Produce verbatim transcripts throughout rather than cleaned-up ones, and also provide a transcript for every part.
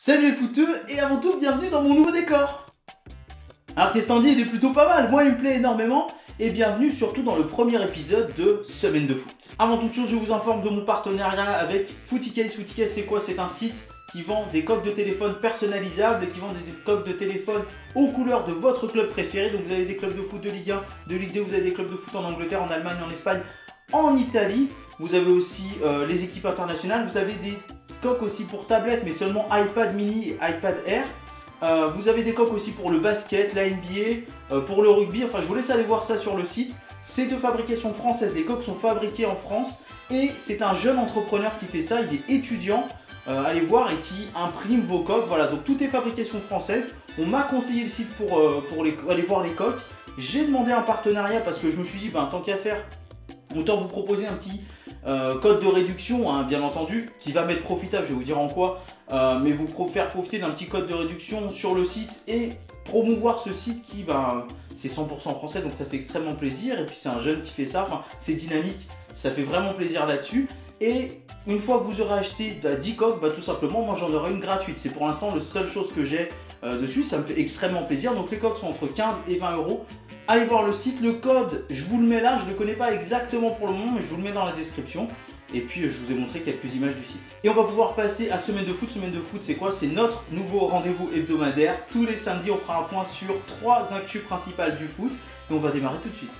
Salut les footeux et avant tout bienvenue dans mon nouveau décor. Alors qu'est-ce qu'on dit, il est plutôt pas mal, moi il me plaît énormément et bienvenue surtout dans le premier épisode de Semaine de foot. Avant toute chose je vous informe de mon partenariat avec Footycase. Footycase c'est quoi? C'est un site qui vend des coques de téléphone personnalisables et qui vend des coques de téléphone aux couleurs de votre club préféré. Donc vous avez des clubs de foot de Ligue un, de Ligue deux, vous avez des clubs de foot en Angleterre, en Allemagne, en Espagne, en Italie. Vous avez aussi euh, les équipes internationales, vous avez des coques aussi pour tablettes, mais seulement iPad mini et iPad Air. Euh, vous avez des coques aussi pour le basket, la N B A, euh, pour le rugby. Enfin, je vous laisse aller voir ça sur le site. C'est de fabrication française, les coques sont fabriquées en France. Et c'est un jeune entrepreneur qui fait ça, il est étudiant, euh, allez voir, et qui imprime vos coques. Voilà, donc tout est fabrication française. On m'a conseillé le site pour, euh, pour les, aller voir les coques. J'ai demandé un partenariat parce que je me suis dit, ben, tant qu'à faire, autant vous proposer un petit euh, code de réduction, hein, bien entendu, qui va m'être profitable, je vais vous dire en quoi, euh, mais vous faire profiter d'un petit code de réduction sur le site et promouvoir ce site qui, ben, c'est cent pour cent français, donc ça fait extrêmement plaisir, et puis c'est un jeune qui fait ça, enfin, c'est dynamique, ça fait vraiment plaisir là-dessus, et une fois que vous aurez acheté bah, dix coques, bah, tout simplement, moi j'en aurai une gratuite, c'est pour l'instant la seule chose que j'ai euh, dessus, ça me fait extrêmement plaisir, donc les coques sont entre quinze et vingt euros. Allez voir le site, le code, je vous le mets là, je ne le connais pas exactement pour le moment, mais je vous le mets dans la description. Et puis je vous ai montré quelques images du site. Et on va pouvoir passer à Semaine de foot. Semaine de foot, c'est quoi? C'est notre nouveau rendez-vous hebdomadaire. Tous les samedis, on fera un point sur trois actus principales du foot. Et on va démarrer tout de suite.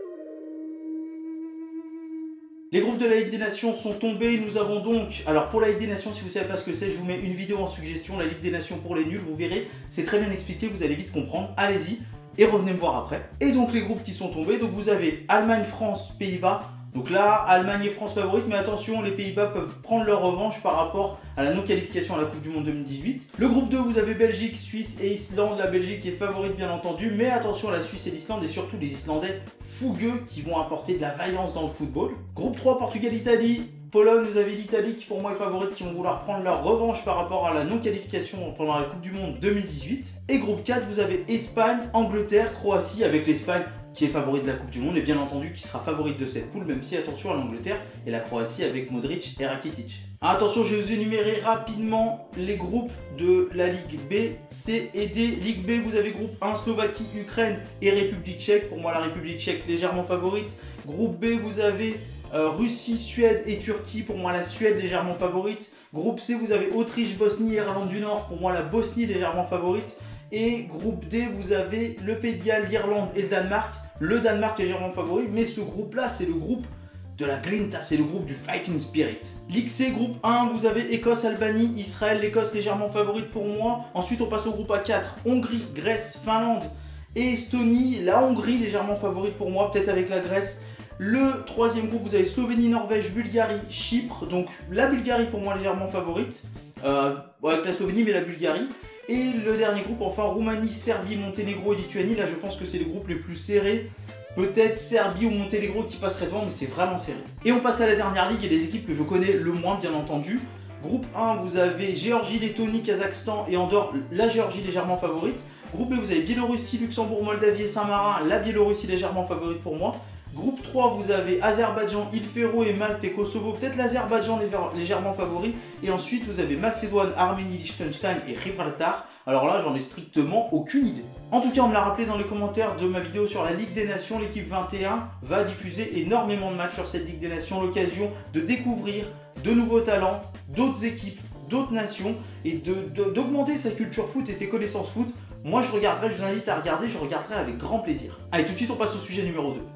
Les groupes de la Ligue des Nations sont tombés, nous avons donc, alors pour la Ligue des Nations, si vous ne savez pas ce que c'est, je vous mets une vidéo en suggestion, la Ligue des Nations pour les nuls, vous verrez, c'est très bien expliqué, vous allez vite comprendre, allez-y. Et revenez me voir après. Et donc les groupes qui sont tombés, donc vous avez Allemagne, France, Pays-Bas. Donc là, Allemagne et France favorites, mais attention, les Pays-Bas peuvent prendre leur revanche par rapport à la non-qualification à la Coupe du Monde deux mille dix-huit. Le groupe deux, vous avez Belgique, Suisse et Islande. La Belgique est favorite bien entendu, mais attention à la Suisse et l'Islande et surtout les Islandais fougueux qui vont apporter de la vaillance dans le football. Groupe trois, Portugal, Italie. Pologne, vous avez l'Italie qui pour moi est favorite, qui vont vouloir prendre leur revanche par rapport à la non-qualification pendant la Coupe du Monde deux mille dix-huit. Et groupe quatre, vous avez Espagne, Angleterre, Croatie, avec l'Espagne qui est favorite de la Coupe du Monde et bien entendu qui sera favorite de cette poule, même si attention à l'Angleterre et la Croatie avec Modric et Rakitic. Alors attention, je vais vous énumérer rapidement les groupes de la Ligue B, C et D. Ligue B, vous avez groupe un, Slovaquie, Ukraine et République tchèque. Pour moi, la République tchèque légèrement favorite. Groupe B, vous avez Euh, Russie, Suède et Turquie, pour moi la Suède légèrement favorite. Groupe C, vous avez Autriche, Bosnie et Irlande du Nord, pour moi la Bosnie légèrement favorite. Et groupe D, vous avez le Pays de Galles, l'Irlande et le Danemark. Le Danemark légèrement favori, mais ce groupe-là, c'est le groupe de la Glinta, c'est le groupe du Fighting Spirit. Ligue C, groupe un, vous avez Écosse, Albanie, Israël, l'Écosse légèrement favorite pour moi. Ensuite, on passe au groupe A quatre, Hongrie, Grèce, Finlande et Estonie. La Hongrie légèrement favorite pour moi, peut-être avec la Grèce. Le troisième groupe, vous avez Slovénie, Norvège, Bulgarie, Chypre. Donc la Bulgarie pour moi légèrement favorite. Euh, avec la Slovénie mais la Bulgarie. Et le dernier groupe, enfin Roumanie, Serbie, Monténégro et Lituanie. Là je pense que c'est les groupes les plus serrés. Peut-être Serbie ou Monténégro qui passeraient devant, mais c'est vraiment serré. Et on passe à la dernière ligue et les équipes que je connais le moins bien entendu. Groupe un, vous avez Géorgie, Lettonie, Kazakhstan et Andorre, la Géorgie légèrement favorite. Groupe B, vous avez Biélorussie, Luxembourg, Moldavie et Saint-Marin, la Biélorussie légèrement favorite pour moi. Groupe trois, vous avez Azerbaïdjan, Île Féroé et Malte et Kosovo, peut-être l'Azerbaïdjan légèrement favori. Et ensuite, vous avez Macédoine, Arménie, Liechtenstein et Gibraltar. Alors là, j'en ai strictement aucune idée. En tout cas, on me l'a rappelé dans les commentaires de ma vidéo sur la Ligue des Nations. L'équipe vingt et un va diffuser énormément de matchs sur cette Ligue des Nations. L'occasion de découvrir de nouveaux talents, d'autres équipes, d'autres nations et d'augmenter sa culture foot et ses connaissances foot. Moi, je regarderai, je vous invite à regarder, je regarderai avec grand plaisir. Allez, tout de suite, on passe au sujet numéro deux.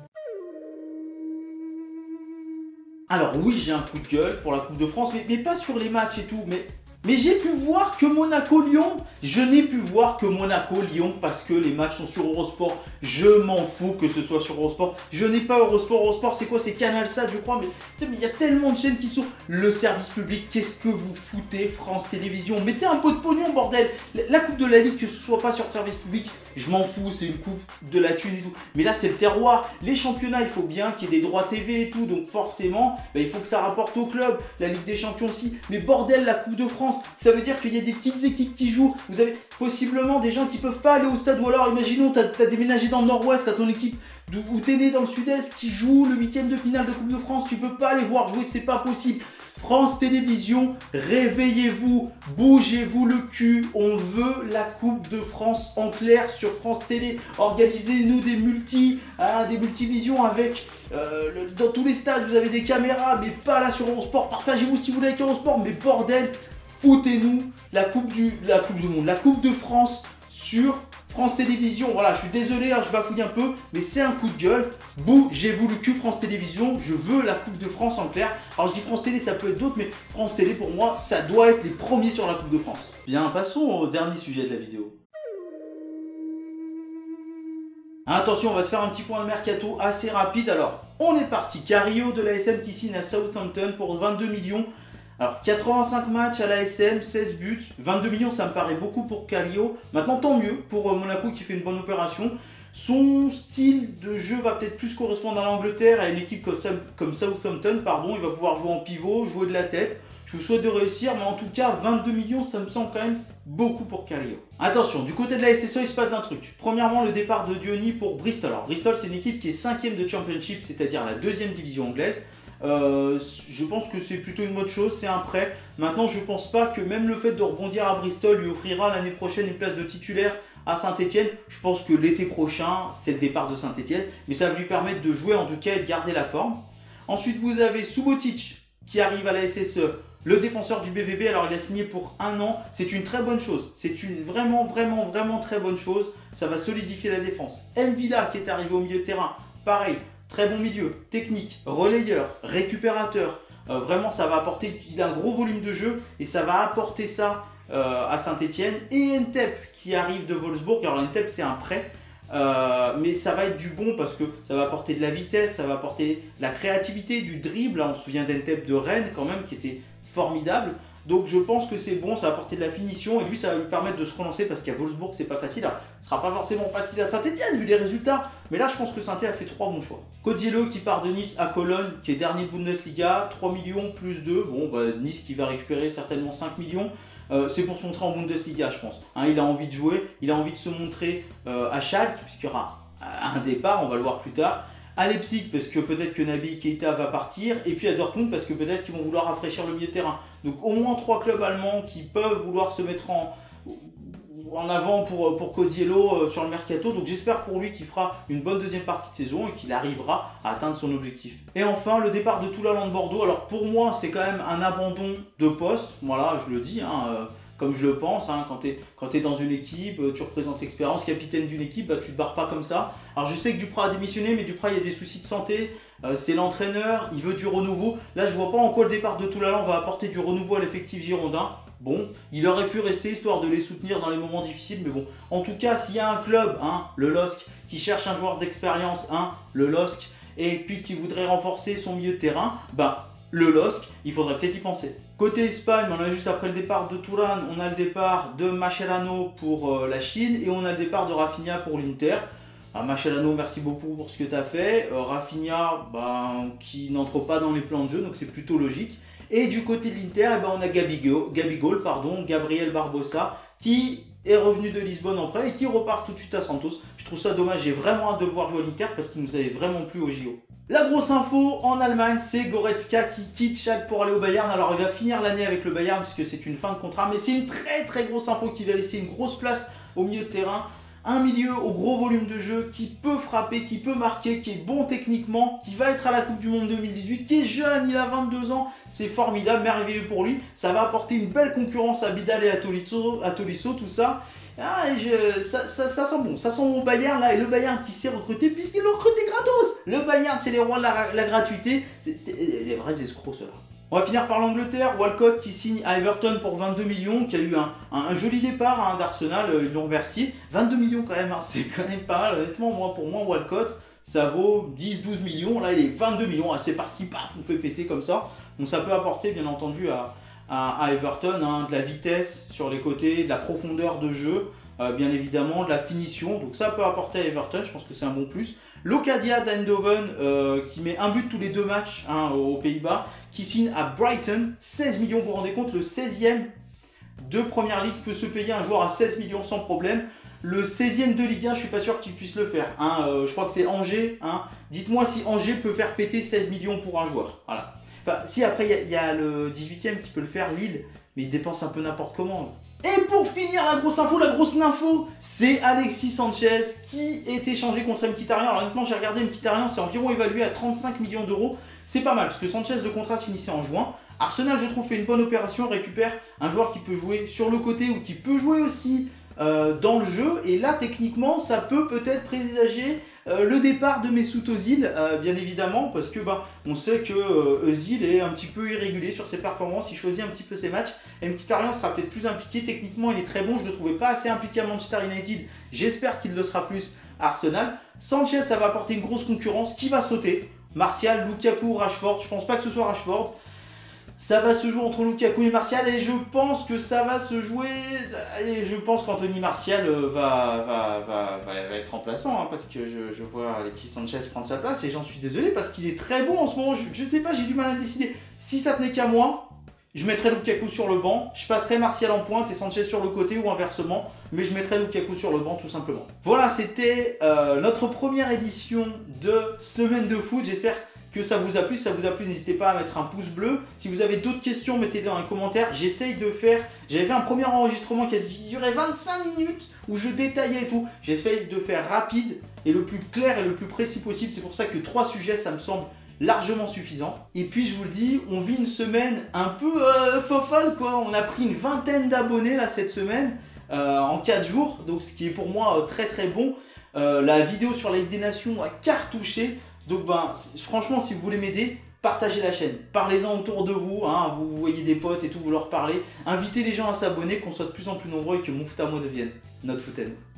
Alors oui, j'ai un coup de gueule pour la Coupe de France, mais, mais pas sur les matchs et tout, mais, mais j'ai pu voir que Monaco-Lyon, je n'ai pu voir que Monaco-Lyon parce que les matchs sont sur Eurosport, je m'en fous que ce soit sur Eurosport, je n'ai pas Eurosport, Eurosport c'est quoi? C'est Canalsat je crois, mais il y a tellement de chaînes qui sont le service public, qu'est-ce que vous foutez France Télévisions, mettez un peu de pognon bordel, la Coupe de la Ligue que ce soit pas sur service public, je m'en fous, c'est une coupe de la thune et tout. Mais là, c'est le terroir. Les championnats, il faut bien qu'il y ait des droits T V et tout. Donc forcément, bah, il faut que ça rapporte au club. La Ligue des Champions aussi. Mais bordel, la Coupe de France, ça veut dire qu'il y a des petites équipes qui jouent. Vous avez possiblement des gens qui peuvent pas aller au stade. Ou alors, imaginons, tu as déménagé dans le nord-ouest, tu as ton équipe où tu es né dans le sud-est qui joue le huitième de finale de Coupe de France. Tu peux pas les voir jouer, c'est pas possible. France Télévisions, réveillez-vous, bougez-vous le cul, on veut la Coupe de France en clair sur France Télé. Organisez-nous des multi, hein, des multivisions avec, euh, le, dans tous les stades, vous avez des caméras, mais pas là sur Eurosport. Partagez-vous si vous voulez avec Eurosport, mais bordel, foutez-nous la Coupe du, la Coupe du Monde, la Coupe de France sur France Télévisions. Voilà, je suis désolé, hein, je bafouille un peu, mais c'est un coup de gueule. Bougez-vous le cul, France Télévisions, je veux la Coupe de France en clair. Alors je dis France Télé, ça peut être d'autres, mais France Télé pour moi, ça doit être les premiers sur la Coupe de France. Bien, passons au dernier sujet de la vidéo. Attention, on va se faire un petit point de mercato assez rapide. Alors, on est parti. Carrillo de l'A S M qui signe à Southampton pour vingt-deux millions. Alors, quatre-vingt-cinq matchs à l'A S M, seize buts, vingt-deux millions, ça me paraît beaucoup pour Carrillo. Maintenant, tant mieux pour Monaco qui fait une bonne opération. Son style de jeu va peut-être plus correspondre à l'Angleterre, à une équipe comme Southampton, pardon. Il va pouvoir jouer en pivot, jouer de la tête. Je vous souhaite de réussir, mais en tout cas, vingt-deux millions, ça me semble quand même beaucoup pour Carrillo. Attention, du côté de la S S E, il se passe un truc. Premièrement, le départ de Diony pour Bristol. Alors, Bristol, c'est une équipe qui est cinquième de Championship, c'est-à-dire la deuxième division anglaise. Euh, je pense que c'est plutôt une bonne chose, c'est un prêt. Maintenant, je ne pense pas que même le fait de rebondir à Bristol lui offrira l'année prochaine une place de titulaire à Saint-Etienne. Je pense que l'été prochain, c'est le départ de Saint-Etienne, mais ça va lui permettre de jouer en tout cas et de garder la forme. Ensuite, vous avez Subotic qui arrive à la S S E, le défenseur du B V B. Alors, il a signé pour un an, c'est une très bonne chose. C'est une vraiment, vraiment, vraiment très bonne chose. Ça va solidifier la défense. M. Villa qui est arrivé au milieu de terrain, pareil. Très bon milieu, technique, relayeur, récupérateur. Euh, vraiment, ça va apporter, il a un gros volume de jeu et ça va apporter ça euh, à Saint-Etienne. Et Ntep qui arrive de Wolfsburg. Alors Ntep, c'est un prêt, euh, mais ça va être du bon parce que ça va apporter de la vitesse, ça va apporter de la créativité, du dribble. On se souvient d'Ntep de Rennes quand même qui était formidable. Donc je pense que c'est bon, ça va apporter de la finition et lui ça va lui permettre de se relancer parce qu'à Wolfsburg c'est pas facile. Alors, ce sera pas forcément facile à Saint-Etienne vu les résultats, mais là je pense que Saint-Etienne a fait trois bons choix. Codiello qui part de Nice à Cologne, qui est dernier de Bundesliga, trois millions plus deux. Bon bah Nice qui va récupérer certainement cinq millions. Euh, c'est pour se montrer en Bundesliga je pense. Hein, il a envie de jouer, il a envie de se montrer euh, à Schalke puisqu'il y aura un départ, on va le voir plus tard. À Leipzig parce que peut-être que Naby Keita va partir, et puis à Dortmund parce que peut-être qu'ils vont vouloir rafraîchir le milieu de terrain. Donc au moins trois clubs allemands qui peuvent vouloir se mettre en, en avant pour, pour Codiello sur le mercato. Donc j'espère pour lui qu'il fera une bonne deuxième partie de saison et qu'il arrivera à atteindre son objectif. Et enfin le départ de Toulalan de Bordeaux. Alors pour moi c'est quand même un abandon de poste, voilà je le dis, hein, euh, comme je le pense, hein, quand tu es, quand tu es dans une équipe, tu représentes l'expérience, capitaine d'une équipe, bah, tu te barres pas comme ça. Alors je sais que Duprat a démissionné, mais Duprat il y a des soucis de santé, euh, c'est l'entraîneur, il veut du renouveau. Là je vois pas en quoi le départ de Toulalan va apporter du renouveau à l'effectif girondin. Bon, il aurait pu rester histoire de les soutenir dans les moments difficiles, mais bon. En tout cas, s'il y a un club, hein, le L O S C, qui cherche un joueur d'expérience, hein, le L O S C, et puis qui voudrait renforcer son milieu de terrain, bah le L O S C, il faudrait peut-être y penser. Côté Espagne, on a juste après le départ de Tourane, on a le départ de Mascherano pour euh, la Chine et on a le départ de Rafinha pour l'Inter. Mascherano, merci beaucoup pour ce que tu as fait. Euh, Rafinha, bah, qui n'entre pas dans les plans de jeu, donc c'est plutôt logique. Et du côté de l'Inter, eh ben, on a Gabigol, Gabigol, pardon, Gabriel Barbosa, qui est revenu de Lisbonne en prêt et qui repart tout de suite à Santos. Je trouve ça dommage, j'ai vraiment hâte de le voir jouer à l'Inter parce qu'il nous avait vraiment plu au J O. La grosse info en Allemagne, c'est Goretzka qui quitte Schalke pour aller au Bayern. Alors il va finir l'année avec le Bayern puisque c'est une fin de contrat, mais c'est une très très grosse info qui va laisser une grosse place au milieu de terrain. Un milieu au gros volume de jeu, qui peut frapper, qui peut marquer, qui est bon techniquement, qui va être à la Coupe du Monde deux mille dix-huit, qui est jeune, il a vingt-deux ans, c'est formidable, merveilleux pour lui. Ça va apporter une belle concurrence à Bidal et à Tolisso, à Tolisso tout ça. Ah, et je, ça, ça, ça sent bon, ça sent bon au Bayern là, et le Bayern qui s'est recruté puisqu'ils l'ont recruté gratos. Le Bayern, c'est les rois de la, la gratuité, c'est des vrais escrocs ceux-là. On va finir par l'Angleterre, Walcott qui signe à Everton pour vingt-deux millions, qui a eu un, un, un joli départ hein, d'Arsenal, ils l'ont remercié. vingt-deux millions quand même, hein, c'est quand même pas mal, honnêtement, moi, pour moi, Walcott, ça vaut dix douze millions, là il est vingt-deux millions, ah, c'est parti, paf, on fait péter comme ça. Donc ça peut apporter bien entendu à, à, à Everton hein, de la vitesse sur les côtés, de la profondeur de jeu, euh, bien évidemment, de la finition, donc ça peut apporter à Everton, je pense que c'est un bon plus. Locadia d'Eindhoven euh, qui met un but tous les deux matchs hein, aux Pays-Bas, qui signe à Brighton, seize millions, vous vous rendez compte, le seizième de Première Ligue peut se payer un joueur à seize millions sans problème. Le seizième de Ligue un, je ne suis pas sûr qu'il puisse le faire. Hein, euh, je crois que c'est Angers. Hein. Dites-moi si Angers peut faire péter seize millions pour un joueur. Voilà. Enfin, si, après, il y, y a le dix-huitième qui peut le faire, Lille, mais il dépense un peu n'importe comment. Et pour finir, la grosse info, la grosse nympho, c'est Alexis Sanchez qui est échangé contre Mkhitaryan. Alors honnêtement, j'ai regardé Mkhitaryan, c'est environ évalué à trente-cinq millions d'euros. C'est pas mal, parce que Sanchez, le contrat se finissait en juin. Arsenal, je trouve, fait une bonne opération, récupère un joueur qui peut jouer sur le côté ou qui peut jouer aussi euh, dans le jeu. Et là, techniquement, ça peut peut-être présager euh, le départ de Mesut Özil, euh, bien évidemment, parce que bah, on sait que euh, Özil est un petit peu irrégulier sur ses performances, il choisit un petit peu ses matchs. Et Mkhitaryan sera peut-être plus impliqué, techniquement, il est très bon, je ne le trouvais pas assez impliqué à Manchester United, j'espère qu'il le sera plus à Arsenal. Sanchez, ça va apporter une grosse concurrence, qui va sauter? Martial, Lukaku, Rashford, je pense pas que ce soit Rashford. Ça va se jouer entre Lukaku et Martial et je pense que ça va se jouer... Et je pense qu'Anthony Martial va, va, va, va, va être remplaçant hein, parce que je, je vois Alexis Sanchez prendre sa place et j'en suis désolé parce qu'il est très bon en ce moment. Je, je sais pas, j'ai du mal à me décider. Si ça tenait qu'à moi, je mettrais Lukaku sur le banc, je passerais Martial en pointe et Sanchez sur le côté ou inversement, mais je mettrais Lukaku sur le banc tout simplement. Voilà, c'était euh, notre première édition de Semaine de Foot. J'espère que ça vous a plu. Si ça vous a plu, n'hésitez pas à mettre un pouce bleu. Si vous avez d'autres questions, mettez-les dans les commentaires. J'essaye de faire... J'avais fait un premier enregistrement qui a duré vingt-cinq minutes où je détaillais et tout. J'essaye de faire rapide et le plus clair et le plus précis possible. C'est pour ça que trois sujets, ça me semble largement suffisant. Et puis je vous le dis, on vit une semaine un peu euh, fofolle quoi. On a pris une vingtaine d'abonnés là cette semaine euh, en quatre jours. Donc ce qui est pour moi euh, très très bon. Euh, la vidéo sur la Ligue des Nations a cartouché. Donc ben, franchement, si vous voulez m'aider, partagez la chaîne. Parlez-en autour de vous, hein, vous, vous voyez des potes et tout, vous leur parlez. Invitez les gens à s'abonner, qu'on soit de plus en plus nombreux et que mon foot à moi devienne notre foot à nous.